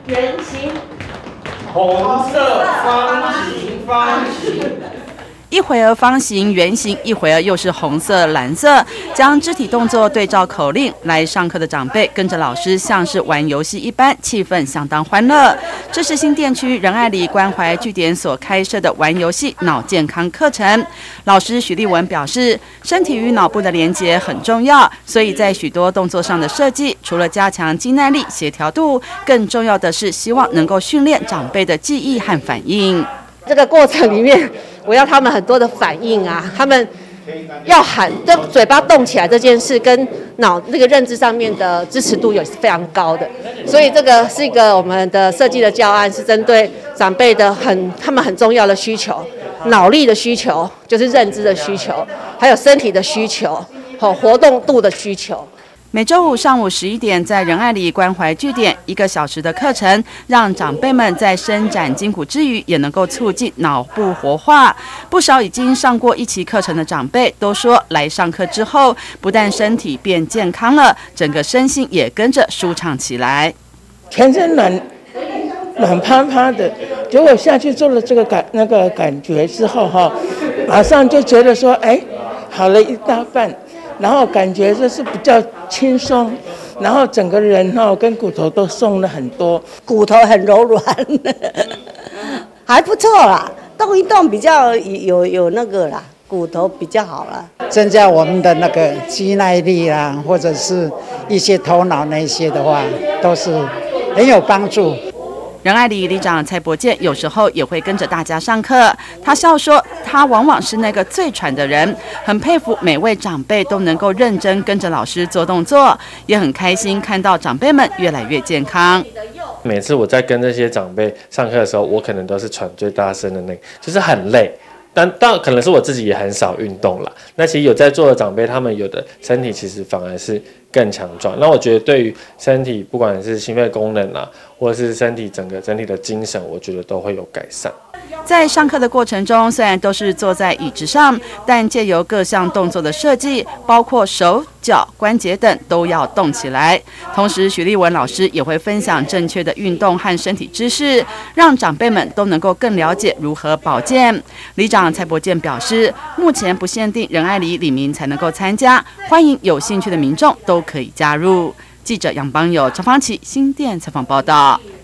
圆形、 红色、方形、方形。 一会儿方形、圆形，一会儿又是红色、蓝色，将肢体动作对照口令。来上课的长辈跟着老师像是玩游戏一般，气氛相当欢乐。这是新店区仁爱里关怀据点所开设的玩游戏脑健康课程。老师许立文表示，身体与脑部的连结很重要，所以在许多动作上的设计，除了加强肌耐力、协调度，更重要的是希望能够训练长辈的记忆和反应。 这个过程里面，我要他们很多的反应啊，他们要喊，这嘴巴动起来这件事，跟脑那个认知上面的支持度也是非常高的。所以这个是一个我们的设计的教案，是针对长辈的他们很重要的需求，脑力的需求，就是认知的需求，还有身体的需求，活动度的需求。 每周五上午11点，在仁爱里关怀据点1个小时的课程，让长辈们在伸展筋骨之余，也能够促进脑部活化。不少已经上过1期课程的长辈都说，来上课之后，不但身体变健康了，整个身心也跟着舒畅起来。 全身软趴趴的，结果下去做了这个感觉之后马上就觉得说，好了一大半。然后感觉就是比较轻松，然后整个人跟骨头都松了很多， 骨头很柔软，还不错啦。动一动比较有那个啦，骨头比较好啦， 增加我们的那个肌耐力啦，或者是一些头脑那些的话，都是很有帮助。 仁爱里里长蔡伯健有时候也会跟着大家上课，他笑说，他往往是那个最喘的人，很佩服每位长辈都能够认真跟着老师做动作，也很开心看到长辈们越来越健康。 每次我在跟这些长辈上课的时候，我可能都是喘最大声的那个，就是很累。但可能是我自己也很少运动啦。那其实有在座的长辈，他们有的身体其实反而是更强壮。那我觉得对于身体，不管是心肺功能啊，或者是身体整体的精神，我觉得都会有改善。 在上课的过程中，虽然都是坐在椅子上，但借由各项动作的设计，包括手、脚、关节等都要动起来。同时，许立文老师也会分享正确的运动和身体知识，让长辈们都能够更了解如何保健。里长蔡伯健表示，目前不限定仁爱里里民才能够参加，欢迎有兴趣的民众都可以加入。记者杨邦友、张芳琪新店采访报道。